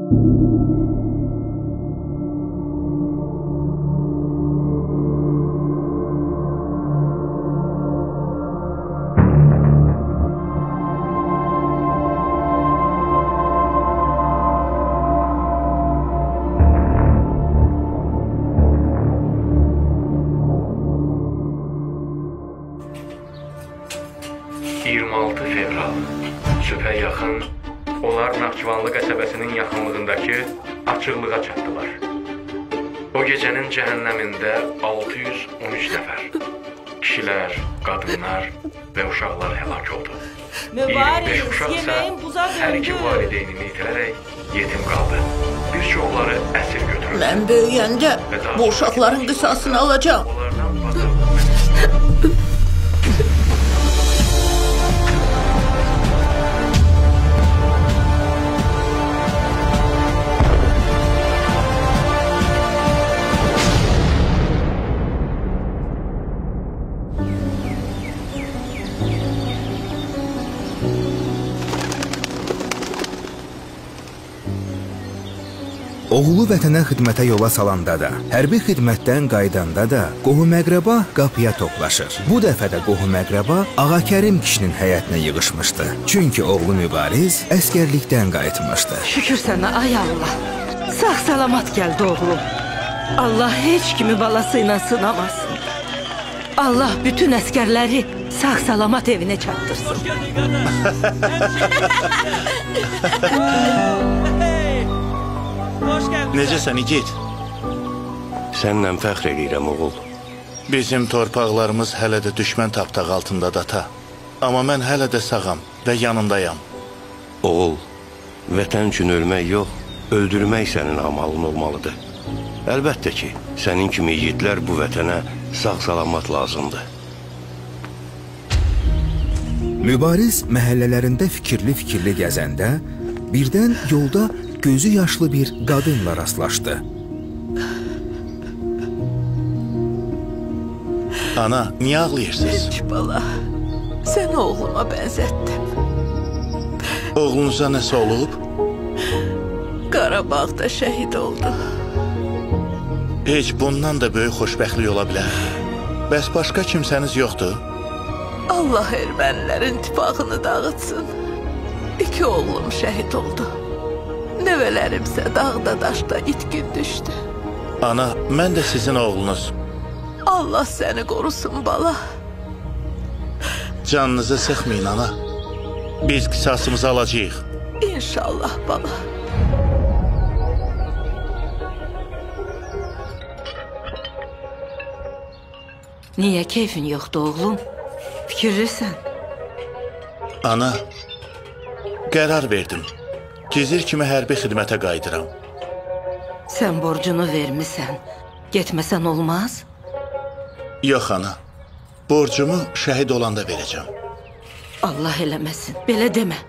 Sübhə yaxın, onlar Naxçıvanlı qəsəbəsinin yaxınlığındakı açıqlığa çatdılar. O gecənin cəhənnəmində 613 nəfər, kişilər, qadınlar və uşaqlar həlak oldu. 25 uşaq isə hər iki valideynini itirərək yetim qaldı. Bir çoxları əsir götürüldü. Mən böyüyəndə bu uşaqların qisasını alacağım. Oğlu vətənə xidmətə yola salanda da, hərbi xidmətdən qaydanda da qohum-əqrəba qapıya toplaşır. Bu dəfə də qohum-əqrəba Ağa Kərim kişinin həyətinə yığışmışdı. Çünki oğlu Mübariz əskərlikdən qayıtmışdı. Şükür sənə, ay Allah. Sağ-salamat gəldi oğlum. Allah heç kimi balası ilə sınamasın. Allah bütün əskərləri sağ-salamat evinə çatdırsın. Necəsən igid? Səninlə fəxr edirəm, oğul. Bizim torpaqlarımız hələ də düşmən tapdaq altındadır, ata. Amma mən hələ də sağam və yanındayam. Oğul, vətən üçün ölmək yox, öldürmək sənin amalın olmalıdır. Əlbəttə ki, sənin kimi igidlər bu vətənə sağ-salamat lazımdır. Mübariz məhəllələrində fikirli-fikirli gəzəndə, birdən yolda gözü yaşlı bir qadınla rastlaşdı. Ana, niyə ağlayırsınız? Heç bala, səni oğluma bənzətdim. Oğlunuza nəsə olub? Qarabağda şəhid oldu. Heç bundan da böyük xoşbəxtlik ola bilər. Bəs başqa kimsəniz yoxdur? Allah ermənilərin tifaqını dağıtsın. 2 oğlum şəhid oldu. Nəvələrimsə dağda daşda itkin düşdü. Ana, mən də sizin oğlunuz. Allah səni qorusun bala. Canınızı sıxmayın ana. Biz qisasımızı alacağıq. İnşallah bala. Niyə keyfin yoxdur oğlum? Fikirlisən? Ana, qərar verdim. Gizir kimi hərbi xidmətə qayıdıram. Sən borcunu vermisən. Getməsən olmaz? Yox ana. Borcumu şəhid olanda verəcəm. Allah eləməsin. Belə demə.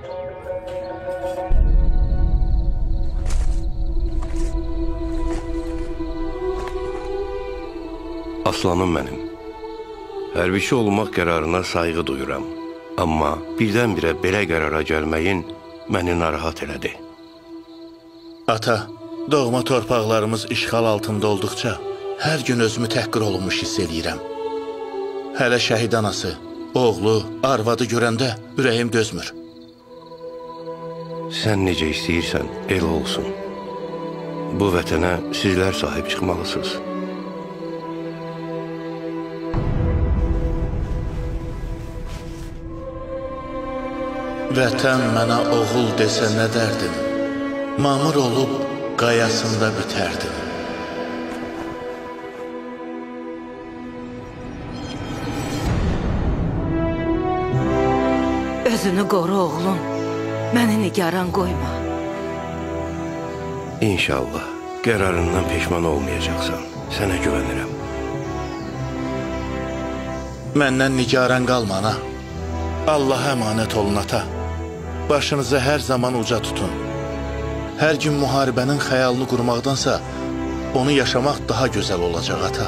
Aslanım mənim. Hərbiçi olmaq qərarına sayğı duyuram. Amma birdən-birə belə qərara gəlməyin məni narahat elədi. Ata, doğma torpaqlarımız işğal altında olduqca hər gün özümü təhqir olunmuş hiss edirəm. Hələ şəhid anası, oğlu, arvadı görəndə ürəyim dözmür. Sən necə istəyirsən, elə olsun. Bu vətənə sizlər sahib çıxmalısınız. Vətən mənə oğul desə nə dərdim? Mamur olub qayasında bitərdim. Özünü qoru oğlum. Məni nigaran qoyma. İnşallah qərarından peşman olmayacaqsan. Sənə güvənirəm. Məndən nigaran qalma ana. Allaha əmanət olun ata. Başınızı hər zaman uca tutun. Hər gün müharibənin xəyalını qurmaqdansa, onu yaşamaq daha gözəl olacaq ata.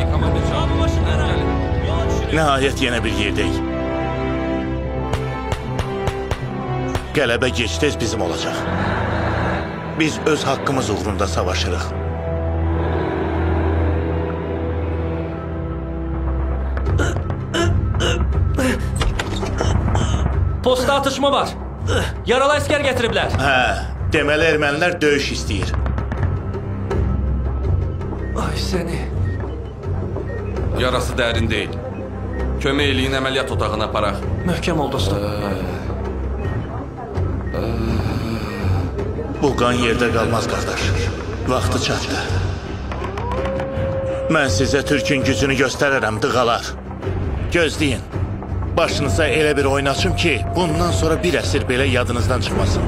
Nəhayət yenə bir yerdəyik. Qələbə gec-tez bizim olacaq. Biz öz haqqımız uğrunda savaşırıq. Posta atışma var. Yaralı əskər gətiriblər. Deməli ermənilər döyüş istəyir. Ay səni. Yarası dərin deyil. Kömək eləyin, əməliyyat otağına aparaq. Möhkəm ol dostum. Bu qan yerdə qalmaz, qardaş. Vaxtı çatdı. Mən sizə Türkün gücünü göstərərəm, dığalar. Gözləyin. Başınıza elə bir oyun açım ki, bundan sonra bir əsir belə yadınızdan çıxmasın.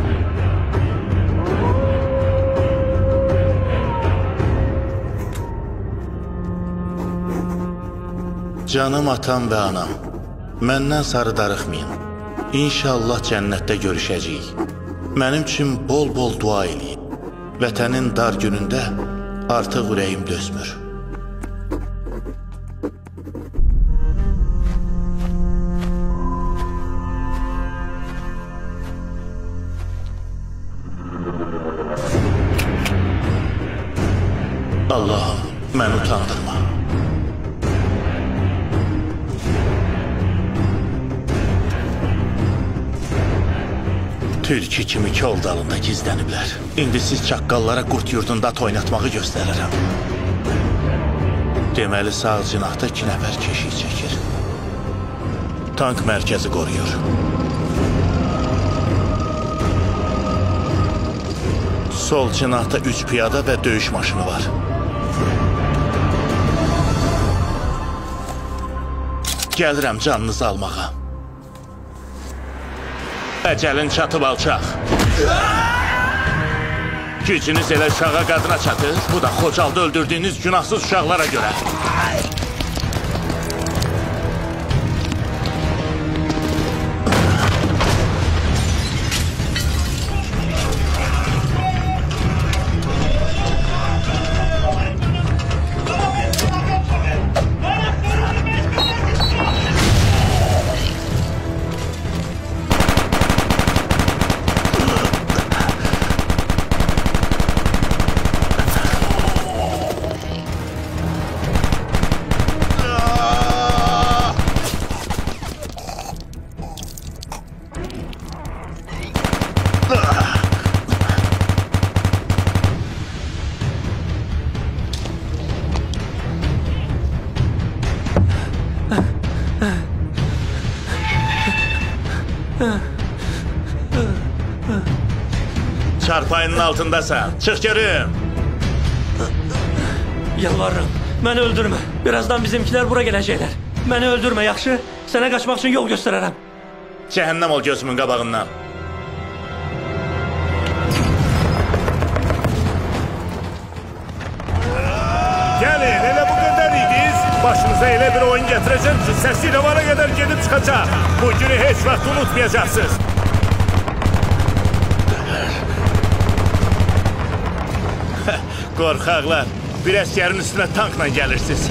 Canım atam və anam, məndən sarı darıxmayın. İnşallah cənnətdə görüşəcəyik. Mənim üçün bol-bol dua eləyin. Vətənin dar günündə artıq ürəyim dözmür. Allah'ım, məni utandırma. Türkü kimi kol dalında gizləniblər. İndi siz çaqqallara qurt yurdunda oynatmağı göstərirəm. Deməli sağ cinahda 2 nəfər keşik çəkir. Tank mərkəzi qoruyur. Sol cinahda 3 piyada və döyüş maşını var. Gəlirəm canınızı almağa. Əcəlin çatıb alçaq. Gücünüz elə uşağa qadına çatır. Bu da Xocalda öldürdüyünüz günahsız uşaqlara görə. Çarpayının altındasan. Çıx görüm. Yalvarırım. Məni öldürmə. Birazdan bizimkilər bura gələcəklər. Məni öldürmə, yaxşı? Sənə qaçmaq üçün yol göstərərəm. Cəhənnəm ol gözümün qabağından. Gəlin, elə bu qədər idiz. Başınıza elə bir oyun gətirəcəm ki, səsi rəvara qədər gedib çıxacaq. Bu günü heç vaxt unutmayacaqsınız. Qorxaqlar, bir əskərin üstünə tankla gəlirsiniz.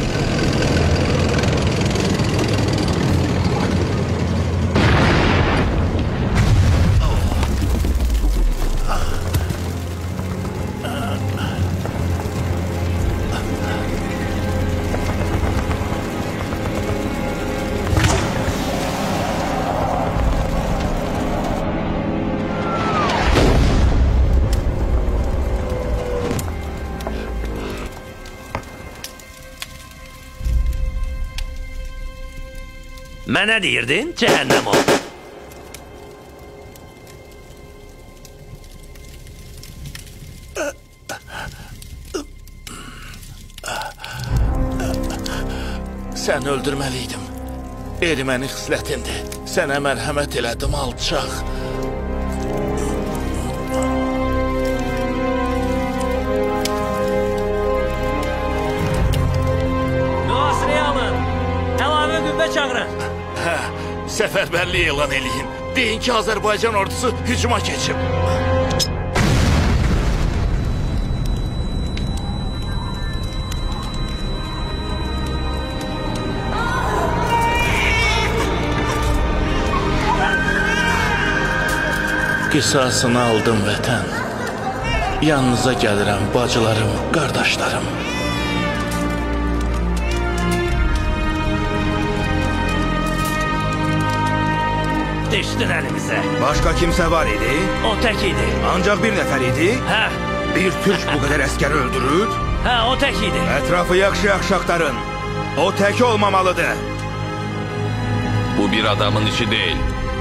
Mənə deyirdin, cəhənnəm ol. Sən öldürməliydim. Erməni xislətindir. Sənə mərhəmət elədim, alçaq. Mühasirəyə alın. Əlavə qüvvə çağırın. Səfərbərlik elan eləyin. Deyin ki, Azərbaycan ordusu hücuma keçib. Qisasını aldım vətən. Yanınıza gəlirəm bacılarım, qardaşlarım. Düşdün əlimizə. Başqa kimsə var idi? O tək idi. Ancaq bir nəfər idi? Hə, Bir türk bu qədər əskəri öldürür? hə, o tək idi. Ətrafı yaxşı-yaxşı axtarın. O tək olmamalıdır. Bu bir adamın işi değil.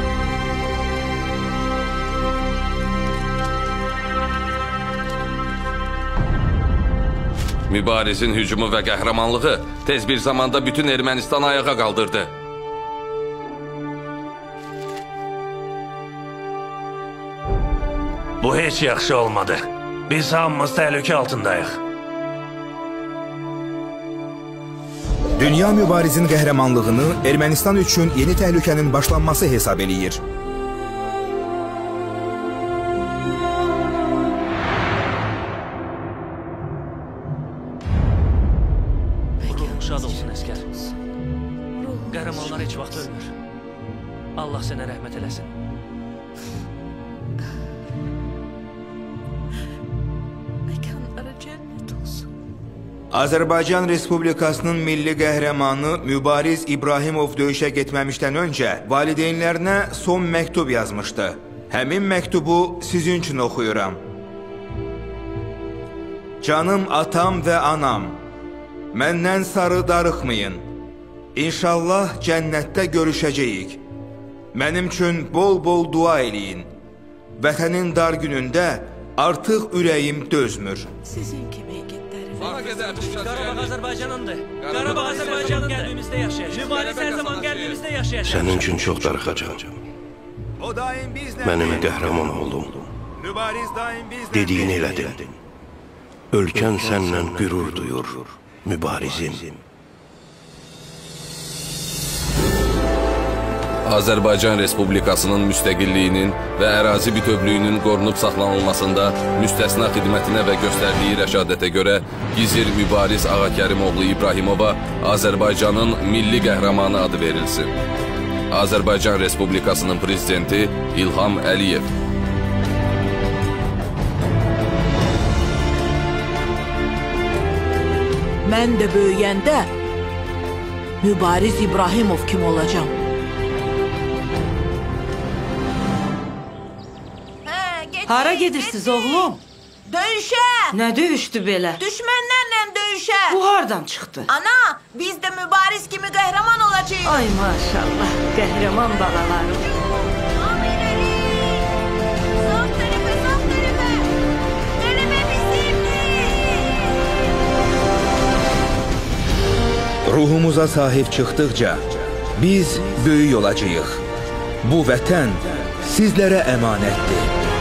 Mübarizin hücumu və qəhrəmanlığı tez bir zamanda bütün Ermənistan ayağa qaldırdı. Bu heç yaxşı olmadı. Biz hamımız təhlükə altındayıq. Dünya mübarizin qəhrəmanlığını Ermənistan üçün yeni təhlükənin başlanması hesab eləyir. Ruhun şad olsun əskər. Qəhrəmanlar heç vaxt ölmür. Allah sənə rəhmət eləsin. Mekanları cennet olsun. Azərbaycan Respublikasının milli qəhrəmanı Mübariz İbrahimov döyüşə getməmişdən öncə valideynlərinə son məktub yazmışdı. Həmin məktubu sizin üçün oxuyuram. Canım atam və anam, məndən sarı darıxmayın. İnşallah cənnətdə görüşəcəyik. Mənim üçün bol-bol dua eləyin. Vətənin dar günündə artıq ürəyim dözmür. Sizin kimi igidlərim. Qarabağ Azərbaycanındır. Qarabağ Azərbaycanın qəlbimizdə yaşayacaq. Mübariz hər zaman qəlbimizdə yaşayacaq. Sənin üçün çox darıxacağam. O daim bizlə. Mənim qəhrəman oğlum. Mübariz daim bizlə. Dediyini elədin. Ölkən səndən qürur duyur, mübarizim. Azərbaycan Respublikasının müstəqilliyinin və ərazi bütövlüyünün qorunub saxlanılmasında müstəsna xidmətinə və göstərdiyi rəşadətə görə Gizir Mübariz Ağakərimoğlu İbrahimova Azərbaycanın milli qəhrəmanı adı verilsin. Azərbaycan Respublikasının prezidenti İlham Əliyev. Mən də böyüyəndə Mübariz İbrahimov kim olacağım? Hara gedirsiniz oğlum? Döyüşə! Nə döyüşdü belə? Düşmənlərlə döyüşə! Bu hardan çıxdı? Ana, biz də mübariz kimi qəhrəman olacağıq. Ay maşallah, qəhrəman balalarım. Sağ tərəfə, sağ tərəfə! Qələbə bizimdir! Ruhumuza sahib çıxdıqca biz böyük olacağıq. Bu vətən sizlərə əmanətdir.